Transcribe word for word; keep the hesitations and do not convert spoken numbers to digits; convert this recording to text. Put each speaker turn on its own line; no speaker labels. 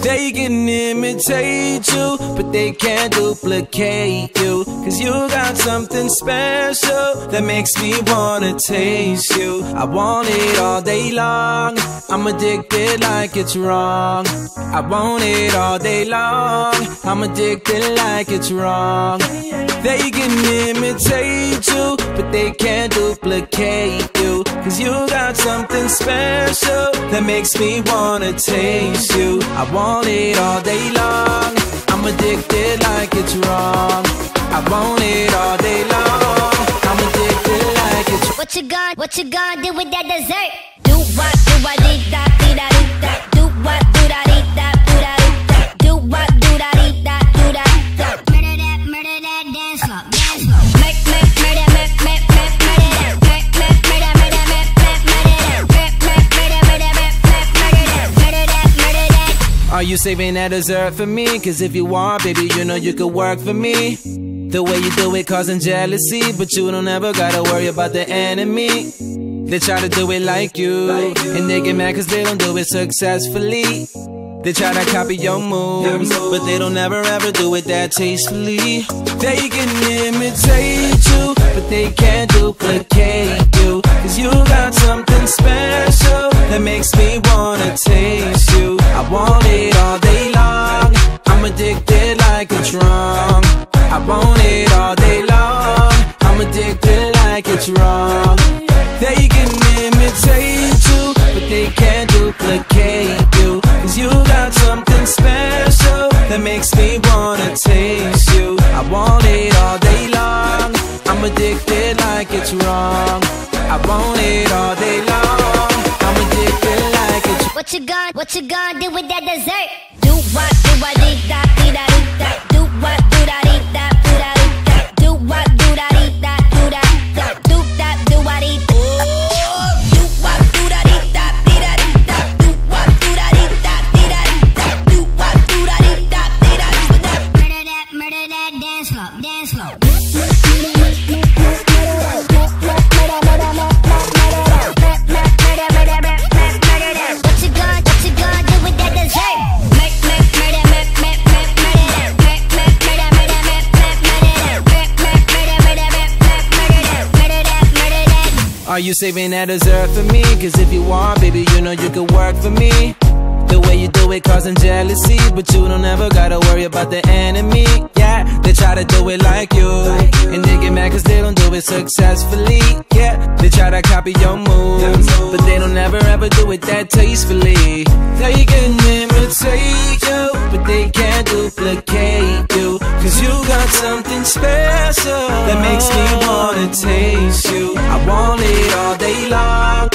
They can imitate you, but they can't duplicate you. Cause you got something special that makes me wanna taste you. I want it all day long, I'm addicted like it's wrong. I want it all day long, I'm addicted like it's wrong. They can imitate you, but they can't duplicate you. Cause you got something special that makes me wanna taste you. I want it all day long, I'm addicted like it's wrong. I want it all day long, I'm addicted like it's wrong.
What you gonna, what you gonna do with that dessert? Do what, do what, dee da, dee da, dee da. Do what, do da, dee da, do da, dee da. Do what, do da, dee da, do da, dee da. Murder that, murder that, dance floor, dance floor. Make, make, murder, make, make, make, murder that. Make, make, murder, murder, make, make, murder that. Make, make, murder, murder, make, make, murder that. Murder that, murder that.
Are you saving that dessert for me? Cause if you are, baby, you know you could work for me. The way you do it causing jealousy, but you don't ever gotta worry about the enemy. They try to do it like you, and they get mad cause they don't do it successfully. They try to copy your moves, but they don't ever ever do it that tastefully. They can imitate you, but they can't duplicate you. Cause you got something special that makes me wanna taste you. I want it all day long, I'm addicted like it's wrong. I want it all day long, I'm addicted like it's wrong. They can imitate you, but they can't duplicate you. Cause you got something special that makes me wanna taste you. I want it all day long, I'm addicted like it's wrong. I want it all day long, I'm addicted like it's wrong.
What you gonna, what you gonna do with that dessert? Do what, do what, dee da, dee da, dee da. Do what, do da, dee da, do da, dee da. Do what, do da, dee da, do da, da. Do that, do what, dee da. Do what, do da, dee da, dee da, dee da. Do what, do da, dee da, dee da, dee da. Do what, do da, dee da, dee da, dee da. Murder that, murder that, dance floor, dance floor.
Are you saving that dessert for me? Cause if you are, baby, you know you could work for me. The way you do it causing jealousy, but you don't ever gotta worry about the enemy. Yeah, they try to do it like you, and they get mad cause they don't do it successfully. Yeah, they try to copy your moves, but they don't ever ever do it that tastefully. They can imitate you, but they can't duplicate you. Cause you got something special that makes me wanna taste you. I want it all day long,